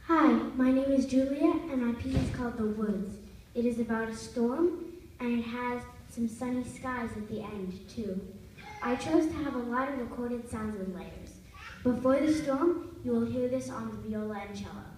Hi, my name is Julia, and my piece is called The Woods. It is about a storm, and it has some sunny skies at the end, too. I chose to have a lot of recorded sounds and layers. Before the storm, you will hear this on the viola and cello.